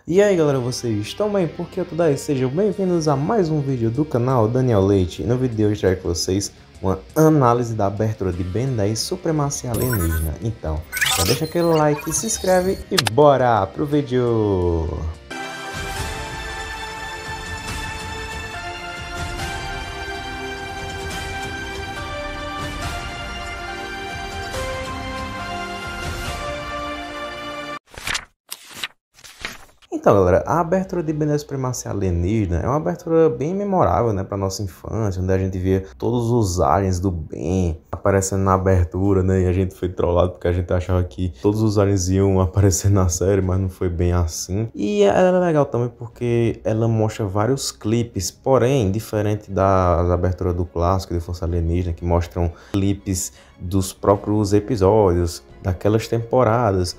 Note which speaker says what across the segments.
Speaker 1: E aí galera, vocês estão bem? Porque eu tô daí, sejam bem-vindos a mais um vídeo do canal Daniel Leite. E no vídeo de hoje eu trago com vocês uma análise da abertura de Ben 10 Supremacia Alienígena. Então, já deixa aquele like, se inscreve e bora pro vídeo! Então, galera, a abertura de Ben 10 Supremacia Alienígena é uma abertura bem memorável, né, para nossa infância, onde a gente via todos os aliens do Ben aparecendo na abertura, né, e a gente foi trollado porque a gente achava que todos os aliens iam aparecer na série, mas não foi bem assim. E ela é legal também porque ela mostra vários clipes, porém, diferente das aberturas do clássico de Força Alienígena, que mostram clipes dos próprios episódios, daquelas temporadas.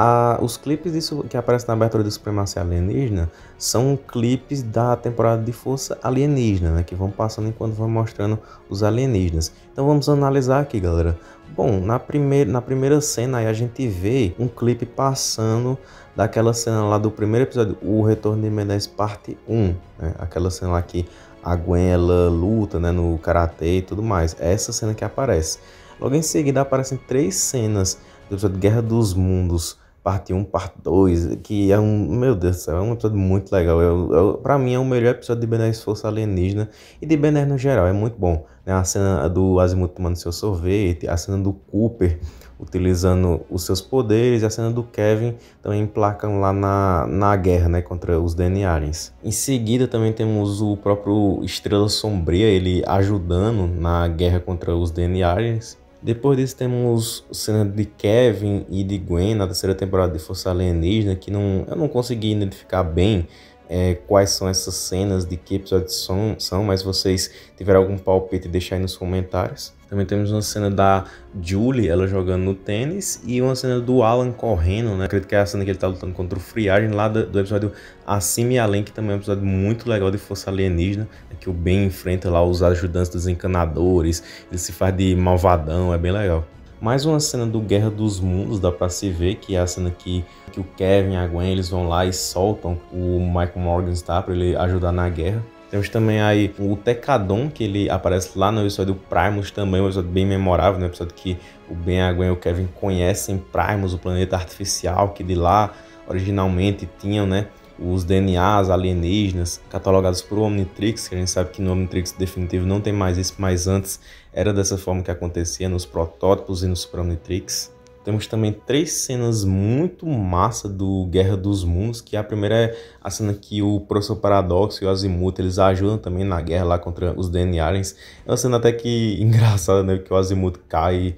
Speaker 1: Os clipes disso que aparecem na abertura do Supremacia Alienígena são clipes da temporada de Força Alienígena, né, que vão passando enquanto vão mostrando os alienígenas. Então vamos analisar aqui, galera. Bom, na primeira cena aí a gente vê um clipe passando daquela cena lá do primeiro episódio, o Retorno de Ben 10 parte 1, né, aquela cena lá que a Gwen ela luta, né, no karatê e tudo mais. É essa cena que aparece. Logo em seguida aparecem 3 cenas do episódio Guerra dos Mundos, parte 1, parte 2, que é meu Deus do céu, é um episódio muito legal. Pra mim é o melhor episódio de Ben 10 Força Alienígena e de Ben 10 no geral, é muito bom. Né? A cena do Azimuth tomando seu sorvete, a cena do Cooper utilizando os seus poderes, e a cena do Kevin também emplacam lá na guerra, né, contra os DNA Aliens. Em seguida também temos o próprio Estrela Sombria, ele ajudando na guerra contra os DNA Aliens. Depois disso temos cena de Kevin e de Gwen na terceira temporada de Força Alienígena, que eu não consegui identificar bem quais são essas cenas, de que episódios são, mas se vocês tiverem algum palpite, deixa aí nos comentários. Também temos uma cena da Julie, ela jogando no tênis, e uma cena do Alan correndo, né? Acredito que é a cena que ele tá lutando contra o Friagem, lá do episódio Acima e Além, que também é um episódio muito legal de Força Alienígena, que o Ben enfrenta lá os ajudantes dos encanadores, ele se faz de malvadão, é bem legal. Mais uma cena do Guerra dos Mundos, dá pra se ver, que é a cena que o Kevin e a Gwen eles vão lá e soltam o Michael Morgenstern pra ele ajudar na guerra. Temos também aí o Tecadon, que ele aparece lá no episódio Primus, também um episódio bem memorável, né? Um episódio que o Ben, a Gwen e o Kevin conhecem Primus, o planeta artificial, que de lá originalmente tinham, né, os DNAs alienígenas catalogados por Omnitrix, que a gente sabe que no Omnitrix definitivo não tem mais isso, mas antes era dessa forma que acontecia nos protótipos e no Super Omnitrix. Temos também 3 cenas muito massa do Guerra dos Mundos, que a primeira é a cena que o Professor Paradoxo e o Azimuth eles ajudam também na guerra lá contra os DNA Aliens. É uma cena até que engraçada, né, que o Azimuth cai.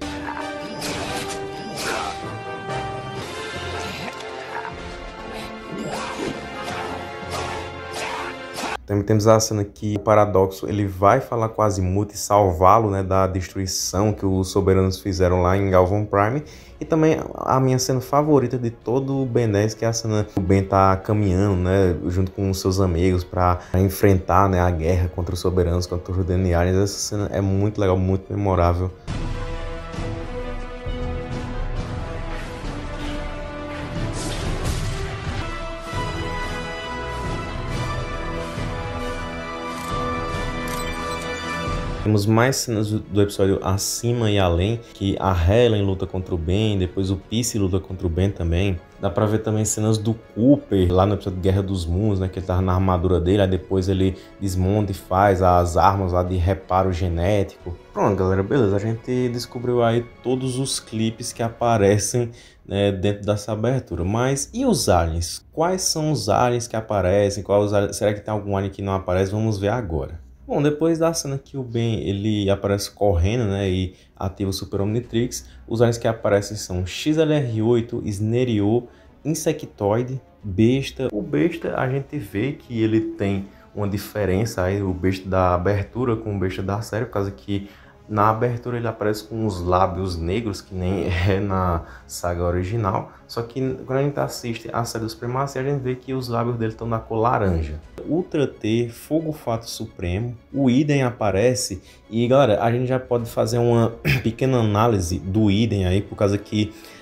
Speaker 1: Também temos a cena que o Paradoxo ele vai falar com o Azimuth e salvá-lo, né, da destruição que os soberanos fizeram lá em Galvan Prime. E também a minha cena favorita de todo o Ben 10, que é a cena que o Ben tá caminhando, né, junto com os seus amigos para enfrentar, né, a guerra contra os soberanos, contra os DNA. Essa cena é muito legal, muito memorável. Temos mais cenas do episódio Acima e Além, que a Helen luta contra o Ben, depois o Peace luta contra o Ben também. Dá pra ver também cenas do Cooper, lá no episódio Guerra dos Mundos, né, que ele tava na armadura dele, aí depois ele desmonta e faz as armas lá de reparo genético. Pronto, galera, beleza, a gente descobriu aí todos os clipes que aparecem, né, dentro dessa abertura. Mas e os aliens? Quais são os aliens que aparecem? Será que tem algum alien que não aparece? Vamos ver agora. Bom, depois da cena que o Ben ele aparece correndo, né, e ativa o Super Omnitrix, os aliens que aparecem são XLR8, Sneriot, Insectoid, Besta. O Besta a gente vê que ele tem uma diferença aí, o Besta da abertura com o Besta da série, por causa que na abertura ele aparece com os lábios negros, que nem é na saga original. Só que quando a gente assiste a série dos Supremacia, a gente vê que os lábios dele estão na cor laranja. Ultra T, Fogo Fato Supremo, o Idem aparece. E galera, a gente já pode fazer uma pequena análise do Idem aí, por causa que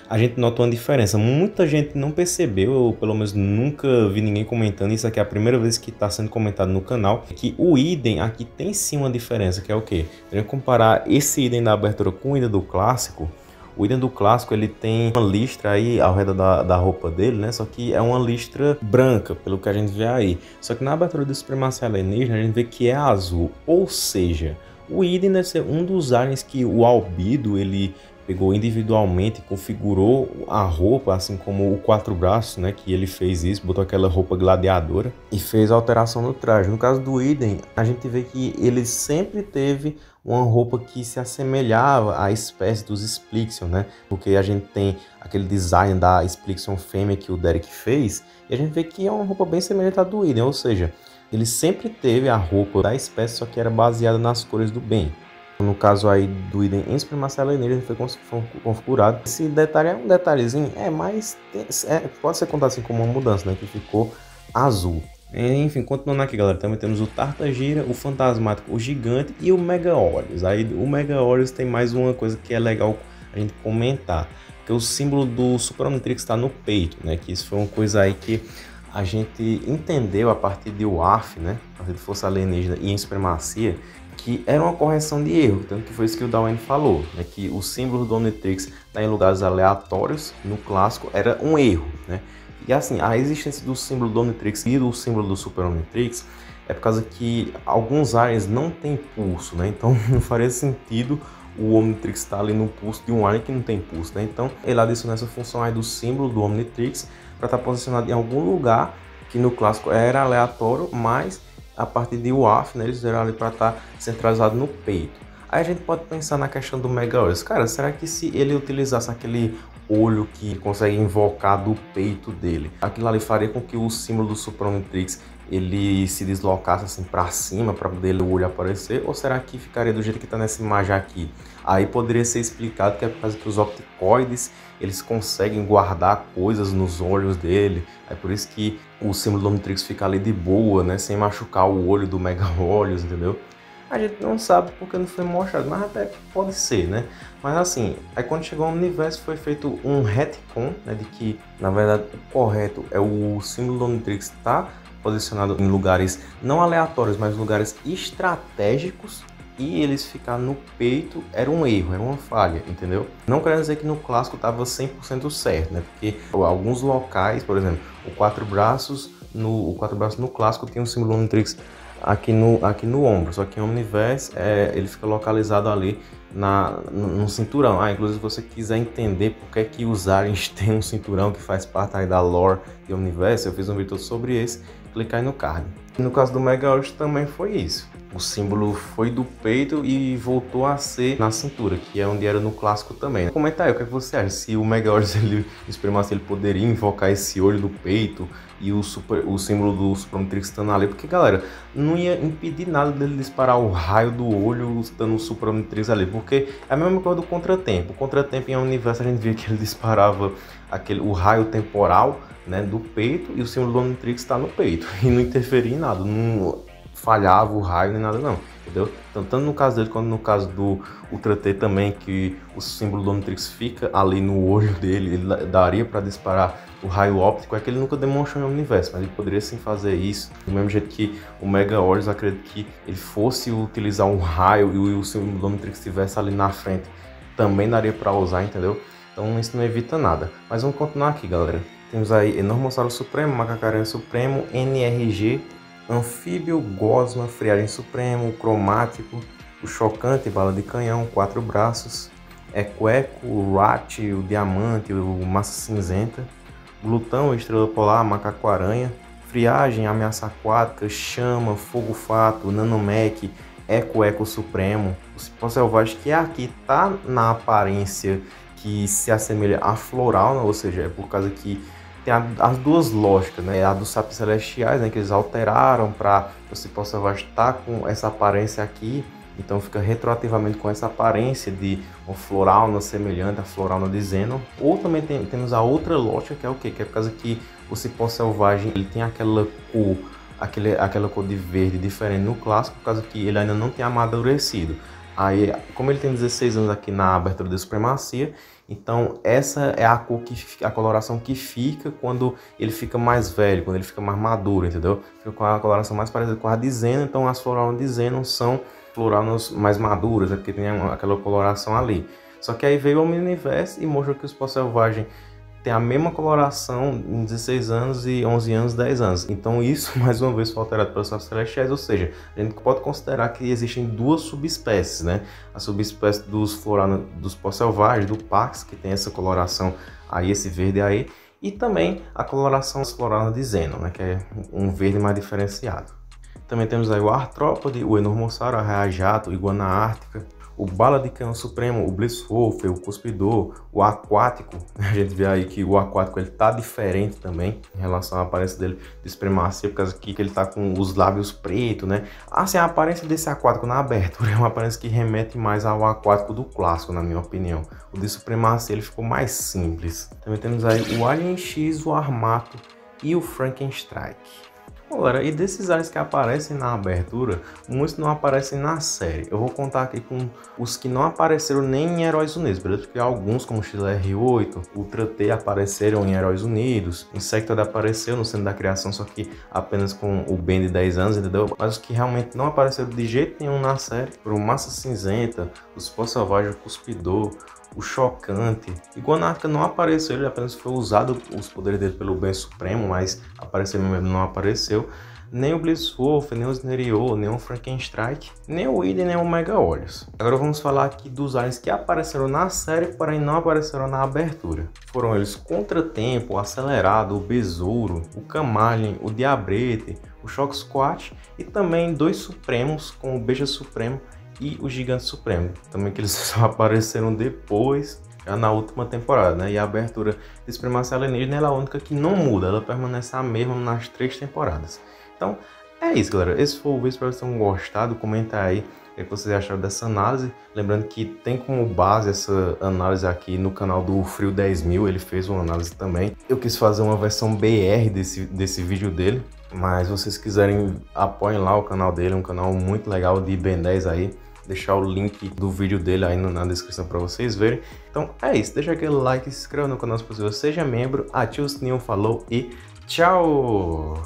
Speaker 1: a gente nota uma diferença. Muita gente não percebeu, ou pelo menos nunca vi ninguém comentando, isso aqui é a primeira vez que está sendo comentado no canal, que o item aqui tem sim uma diferença, que é o quê? Se a gente comparar esse item da abertura com o item do clássico, o item do clássico ele tem uma listra aí ao redor da roupa dele, né? Só que é uma listra branca, pelo que a gente vê aí. Só que na abertura do Supremacia Alienígena a gente vê que é azul, ou seja, o item deve ser um dos aliens que o Albedo ele pegou individualmente, configurou a roupa, assim como o Quatro Braços, né? Que ele fez isso, botou aquela roupa gladiadora e fez a alteração no traje. No caso do Iden, a gente vê que ele sempre teve uma roupa que se assemelhava à espécie dos Splixion, né? Porque a gente tem aquele design da Splixion fêmea que o Derek fez, e a gente vê que é uma roupa bem semelhante à do Iden, ou seja, ele sempre teve a roupa da espécie, só que era baseada nas cores do bem. No caso aí do item em Supremacia Alienígena, foi configurado. Esse detalhe é um detalhezinho, mas pode ser contado assim como uma mudança, né? Que ficou azul. Enfim, continuando aqui, galera, também temos o Tartagira, o Fantasmático, o Gigante e o Mega Horus. Aí o Mega Horus tem mais uma coisa que é legal a gente comentar, que o símbolo do Super Omnitrix está no peito, né? Que isso foi uma coisa aí que a gente entendeu a partir de WAF, né? A partir de Força Alienígena e em Supremacia, que era uma correção de erro, tanto que foi isso que o Dawen falou, né, que o símbolo do Omnitrix tá em lugares aleatórios, no clássico era um erro, né? E assim, a existência do símbolo do Omnitrix e do símbolo do Super Omnitrix é por causa que alguns aliens não têm pulso, né? Então não faria sentido o Omnitrix estar ali no pulso de um alien que não tem pulso, né? Então ele adiciona essa função aí do símbolo do Omnitrix para estar posicionado em algum lugar que no clássico era aleatório, mas a partir de WAF, né, eles fizeram ali para estar centralizado no peito. Aí a gente pode pensar na questão do Mega Horus. Cara, será que se ele utilizasse aquele olho que consegue invocar do peito dele, aquilo ali faria com que o símbolo do Super Omnitrix ele se deslocasse assim para cima para poder o olho aparecer? Ou será que ficaria do jeito que está nessa imagem aqui? Aí poderia ser explicado que é por causa que os opticoides eles conseguem guardar coisas nos olhos dele. É por isso que o símbolo do Omnitrix fica ali de boa, né? Sem machucar o olho do Mega Horus, entendeu? A gente não sabe porque não foi mostrado, mas até pode ser, né? Mas assim, aí quando chegou ao universo foi feito um retcon, né? De que, na verdade, o correto é o símbolo do Omnitrix estar posicionado em lugares não aleatórios, mas lugares estratégicos, e eles ficar no peito era um erro, era uma falha, entendeu? Não querendo dizer que no clássico estava 100% certo, né? Porque alguns locais, por exemplo, o Quatro Braços no clássico tem um símbolo Omnitrix aqui no ombro, só que em Omniverse ele fica localizado ali no cinturão. Inclusive, se você quiser entender por que é que os aliens têm um cinturão que faz parte aí da lore de Omniverse, eu fiz um vídeo sobre esse, clica aí no card. No caso do Mega Horus também foi isso. O símbolo foi do peito e voltou a ser na cintura, que é onde era no clássico também. Comenta aí o que você acha, se o Mega Horus ele poderia invocar esse olho do peito e o símbolo do Super Omnitrix estando ali, porque galera, não ia impedir nada dele disparar o raio do olho estando o Super Omnitrix ali, porque é a mesma coisa do Contratempo. O Contratempo em Universo a gente via que ele disparava o raio temporal, né, do peito, e o símbolo do Omnitrix está no peito e não interferia em nada, não falhava o raio nem nada não, entendeu? Então tanto no caso dele quanto no caso do Ultra T também, que o símbolo do Omnitrix fica ali no olho dele, ele daria para disparar o raio óptico, é que ele nunca demonstrou no universo, mas ele poderia sim fazer isso, do mesmo jeito que o Mega Horus, acredito que ele fosse utilizar um raio e o símbolo do Omnitrix estivesse ali na frente, também daria para usar, entendeu? Então isso não evita nada. Mas vamos continuar aqui, galera. Temos aí Enormossauro Supremo, Macacaranha Supremo, NRG, Anfíbio, Gosma, Friagem Supremo, Cromático, o Chocante, Bala de Canhão, Quatro Braços, Equeco, o Rat, o Diamante, o Massa Cinzenta, Glutão, Estrela Polar, Macaco-Aranha, Friagem, Ameaça Aquática, Chama, Fogo Fato, Nanomec, Eco Supremo, o Cipó Selvagem, que aqui tá na aparência que se assemelha a Floral, né? Ou seja, é por causa que tem as duas lógicas, né? A dos Sapos Celestiais, né? Que eles alteraram para o Cipó Selvagem estar com essa aparência aqui, então fica retroativamente com essa aparência de uma Florauna semelhante à Florauna de Zenon. Ou também temos a outra lógica, que é o quê? Que é por causa que o Cipó Selvagem ele tem aquela cor, aquela cor de verde diferente no clássico, por causa que ele ainda não tem amadurecido. Aí, como ele tem 16 anos aqui na abertura da Supremacia, Então essa é a cor a coloração que fica quando ele fica mais velho, quando ele fica mais maduro, entendeu? Fica com a coloração mais parecida com a de Xenon, então as Floraunas de Xenon são Floraunas mais maduras, porque tem aquela coloração ali. Só que aí veio o Omniverse e mostrou que os pó selvagem tem a mesma coloração em 16 anos e 11 anos, 10 anos. Então isso, mais uma vez, foi alterado pelos sapos celestiais, ou seja, a gente pode considerar que existem duas subespécies, né? A subespécie dos floranos, dos pó selvagens, do Pax, que tem essa coloração aí, esse verde aí, e também a coloração das floranas de Xenon, né? Que é um verde mais diferenciado. Também temos aí o artrópode, o enormossauro, a raia-jato, iguana ártica, o bala de canhão supremo, o Blitzwolf, o cuspidor, o aquático. A gente vê aí que o aquático ele tá diferente também em relação à aparência dele de supremacia, por causa que ele tá com os lábios pretos, né? Assim, a aparência desse aquático na abertura é uma aparência que remete mais ao aquático do clássico, na minha opinião. O de supremacia ele ficou mais simples. Também temos aí o Alien X, o Armato e o Frankenstrike. Galera, e desses aliens que aparecem na abertura, muitos não aparecem na série. Eu vou contar aqui com os que não apareceram nem em Heróis Unidos, beleza? Porque alguns, como o XLR8, Ultra T, apareceram em Heróis Unidos. Insectoid apareceu no Centro da Criação, só que apenas com o Ben de 10 anos, entendeu? Mas os que realmente não apareceram de jeito nenhum na série foram o Massa Cinzenta, os Pó Selvagem, o Cuspidor, o Chocante. Iguana Ártica não apareceu, ele apenas foi usado os poderes dele pelo Bem Supremo, mas aparecer mesmo não apareceu. Nem o Blitzwolf, nem o Sneriot, nem o Frankenstrike, nem o Iden, nem o Mega Olhos. Agora vamos falar aqui dos aliens que apareceram na série, porém não apareceram na abertura. Foram eles Contratempo, o Acelerado, o Besouro, o Camalhem, o Diabrete, o Shock Squat e também dois Supremos, com o Beija Supremo e o Gigante Supremo, também que eles só apareceram depois, já na última temporada, né? E a abertura de Supremacia Alienígena ela é a única que não muda, ela permanece a mesma nas 3 temporadas. Então é isso, galera. Esse foi o vídeo, espero que vocês tenham gostado. Comenta aí o que vocês acharam dessa análise. Lembrando que tem como base essa análise aqui no canal do Frio 10.000, ele fez uma análise também. Eu quis fazer uma versão BR desse vídeo dele, mas se vocês quiserem, apoiem lá o canal dele, é um canal muito legal de Ben 10 aí. Deixar o link do vídeo dele aí na descrição para vocês verem. Então é isso, deixa aquele like, se inscreva no canal se possível, seja membro, ative o sininho, falou e tchau!